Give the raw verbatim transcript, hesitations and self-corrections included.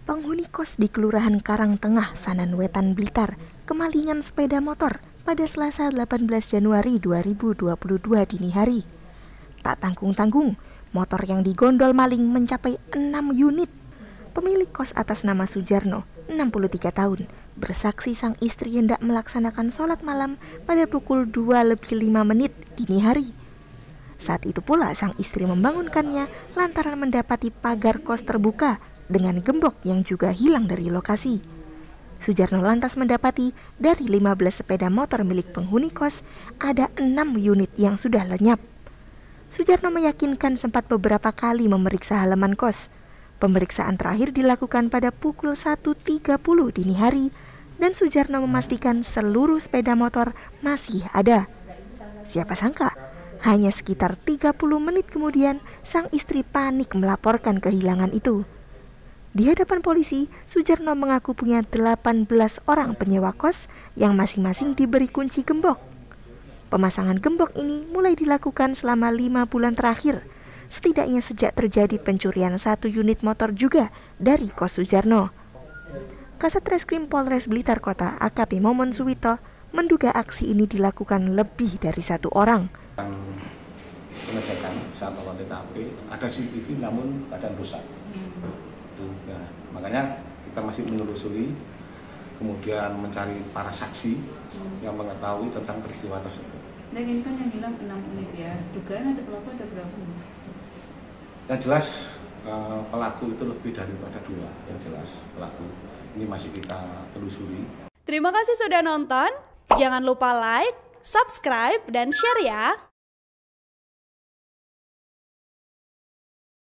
Penghuni kos di Kelurahan Karangtengah, Sanan Wetan, Blitar, kemalingan sepeda motor pada Selasa delapan belas Januari dua ribu dua puluh dua dini hari. Tak tanggung-tanggung, motor yang digondol maling mencapai enam unit. Pemilik kos atas nama Sujarno, enam puluh tiga tahun, bersaksi sang istri hendak melaksanakan sholat malam pada pukul dua lebih lima menit dini hari. Saat itu pula sang istri membangunkannya lantaran mendapati pagar kos terbuka dengan gembok yang juga hilang dari lokasi. Sujarno lantas mendapati dari lima belas sepeda motor milik penghuni kos, ada enam unit yang sudah lenyap. Sujarno meyakinkan sempat beberapa kali memeriksa halaman kos. Pemeriksaan terakhir dilakukan pada pukul satu tiga puluh dini hari dan Sujarno memastikan seluruh sepeda motor masih ada. Siapa sangka, hanya sekitar tiga puluh menit kemudian sang istri panik melaporkan kehilangan itu. Di hadapan polisi, Sujarno mengaku punya delapan belas orang penyewa kos yang masing-masing diberi kunci gembok. Pemasangan gembok ini mulai dilakukan selama lima bulan terakhir, setidaknya sejak terjadi pencurian satu unit motor juga dari kos Sujarno. Kasat Reskrim Polres Blitar Kota A K P Momon Suwito menduga aksi ini dilakukan lebih dari satu orang. Pengecekan saat olah T K P ada C C T V namun keadaan rusak. Nah, makanya kita masih menelusuri, kemudian mencari para saksi yang mengetahui tentang peristiwa tersebut. Dan ini kan yang bilang enam unit ya, dugaan ada pelaku ada berapa? Yang jelas pelaku itu lebih daripada dua, yang jelas pelaku ini masih kita telusuri. Terima kasih sudah nonton, jangan lupa like, subscribe, dan share ya.